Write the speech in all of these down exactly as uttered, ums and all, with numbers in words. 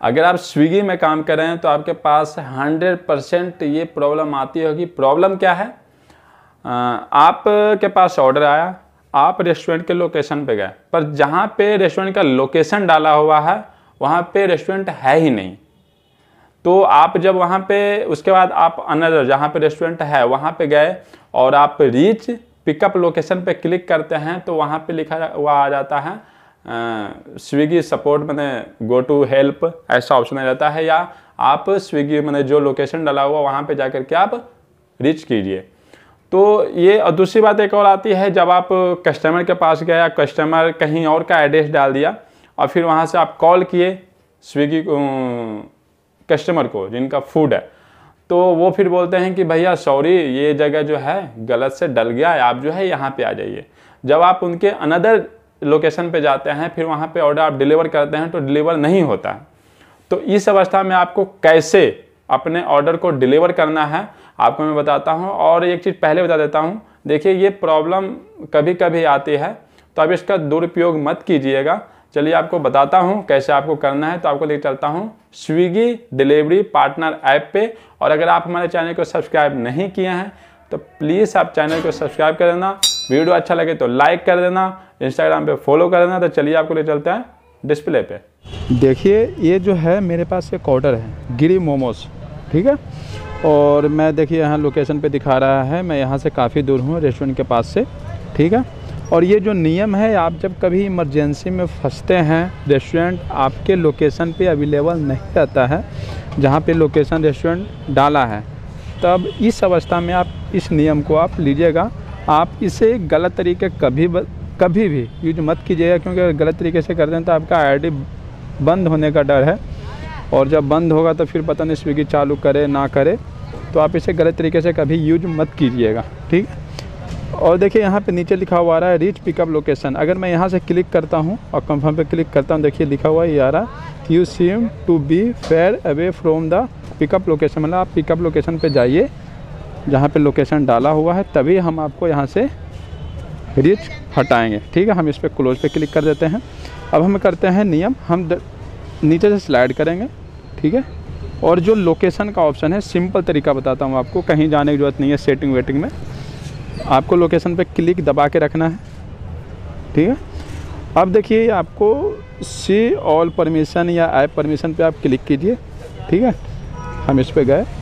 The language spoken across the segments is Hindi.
अगर आप स्विगी में काम कर रहे हैं तो आपके पास हंड्रेड परसेंट ये प्रॉब्लम आती होगी। प्रॉब्लम क्या है? आपके पास ऑर्डर आया, आप रेस्टोरेंट के लोकेशन पे गए, पर जहाँ पे रेस्टोरेंट का लोकेशन डाला हुआ है वहाँ पे रेस्टोरेंट है ही नहीं। तो आप जब वहाँ पे, उसके बाद आप अनदर जहाँ पे रेस्टोरेंट है वहाँ पे गए और आप रीच पिकअप लोकेशन पे क्लिक करते हैं तो वहाँ पे लिखा हुआ आ जाता है स्विगी सपोर्ट, मैंने गो टू हेल्प ऐसा ऑप्शन आ जाता है, या आप स्विगी मैंने जो लोकेशन डाला हुआ वहाँ पे जा कर के आप रीच कीजिए। तो ये, और दूसरी बात एक और आती है, जब आप कस्टमर के पास गया, कस्टमर कहीं और का एड्रेस डाल दिया और फिर वहाँ से आप कॉल किए स्विगी कस्टमर को जिनका फूड है, तो वो फिर बोलते हैं कि भैया सॉरी ये जगह जो है गलत से डल गया है, आप जो है यहाँ पे आ जाइए। जब आप उनके अनदर लोकेशन पे जाते हैं फिर वहाँ पे ऑर्डर आप डिलीवर करते हैं तो डिलीवर नहीं होता है। तो इस अवस्था में आपको कैसे अपने ऑर्डर को डिलीवर करना है आपको मैं बताता हूँ। और एक चीज़ पहले बता देता हूँ, देखिए ये प्रॉब्लम कभी कभी आती है तो अब इसका दुरुपयोग मत कीजिएगा। चलिए आपको बताता हूँ कैसे आपको करना है। तो आपको लेकर चलता हूँ स्विगी डिलीवरी पार्टनर ऐप पे। और अगर आप हमारे चैनल को सब्सक्राइब नहीं किए हैं तो प्लीज़ आप चैनल को सब्सक्राइब कर देना, वीडियो अच्छा लगे तो लाइक कर देना, इंस्टाग्राम पे फॉलो कर देना। तो चलिए आपको ले चलते हैं डिस्प्ले पे। देखिए ये जो है मेरे पास एक ऑर्डर है गिरी मोमोज, ठीक है। और मैं देखिए यहाँ लोकेशन पे दिखा रहा है, मैं यहाँ से काफ़ी दूर हूँ रेस्टोरेंट के पास से, ठीक है। और ये जो नियम है, आप जब कभी इमरजेंसी में फंसते हैं, रेस्टोरेंट आपके लोकेशन पे अवेलेबल नहीं रहता है जहाँ पे लोकेशन रेस्टोरेंट डाला है, तब इस अवस्था में आप इस नियम को आप लीजिएगा। आप इसे गलत तरीके कभी कभी भी यूज मत कीजिएगा, क्योंकि अगर गलत तरीके से करते हैं तो आपका आईडी बंद होने का डर है। और जब बंद होगा तो फिर पता नहीं स्विगी चालू करे ना करे, तो आप इसे गलत तरीके से कभी यूज मत कीजिएगा, ठीक है। और देखिए यहाँ पे नीचे लिखा हुआ आ रहा है रीच पिकअप लोकेशन। अगर मैं यहाँ से क्लिक करता हूँ और कंफर्म पे क्लिक करता हूँ, देखिए लिखा हुआ ये आ रहा you seem to be far away from the pickup location. मतलब आप पिकअप लोकेशन पे जाइए जहाँ पे लोकेशन डाला हुआ है, तभी हम आपको यहाँ से रीच हटाएंगे, ठीक है। हम इस पर क्लोज पे क्लिक कर देते हैं। अब हम करते हैं नियम, हम नीचे से स्लाइड करेंगे, ठीक है। और जो लोकेशन का ऑप्शन है, सिंपल तरीका बताता हूँ आपको, कहीं जाने की ज़रूरत नहीं है सेटिंग वेटिंग में। आपको लोकेशन पे क्लिक दबा के रखना है, ठीक है। अब देखिए आपको सी ऑल परमिशन या ऐप परमिशन पे आप क्लिक कीजिए, ठीक है। हम इस पे गए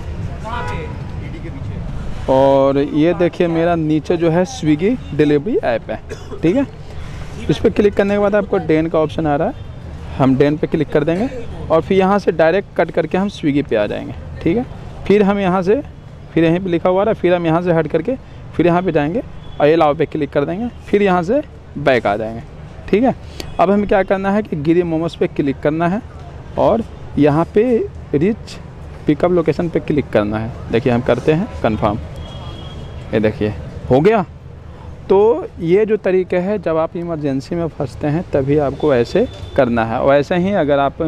और ये देखिए मेरा नीचे जो है स्विगी डिलीवरी ऐप है, ठीक है। इस पर क्लिक करने के बाद आपको डेन का ऑप्शन आ रहा है, हम डेन पे क्लिक कर देंगे और फिर यहाँ से डायरेक्ट कट करके हम स्विगी पे आ जाएंगे, ठीक है। फिर हम यहाँ से, फिर यहीं पे लिखा हुआ है, फिर हम यहाँ से हट करके फिर यहाँ पे जाएंगे और अलाउ पे क्लिक कर देंगे, फिर यहाँ से बैक आ जाएंगे, ठीक है। अब हमें क्या करना है कि गिरी मोमोज पे क्लिक करना है और यहाँ पे रीच पिकअप लोकेशन पे क्लिक करना है। देखिए हम करते हैं कंफर्म, ये देखिए हो गया। तो ये जो तरीका है, जब आप इमरजेंसी में फंसते हैं तभी आपको ऐसे करना है। और ऐसे ही अगर आप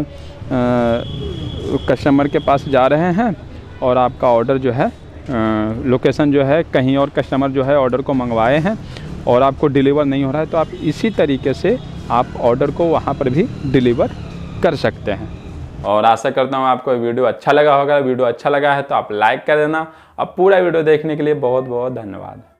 कस्टमर के पास जा रहे हैं और आपका ऑर्डर जो है लोकेशन जो है कहीं और, कस्टमर जो है ऑर्डर को मंगवाए हैं और आपको डिलीवर नहीं हो रहा है, तो आप इसी तरीके से आप ऑर्डर को वहाँ पर भी डिलीवर कर सकते हैं। और आशा करता हूँ आपको वीडियो अच्छा लगा होगा। वीडियो अच्छा लगा है तो आप लाइक कर देना। अब पूरा वीडियो देखने के लिए बहुत बहुत धन्यवाद।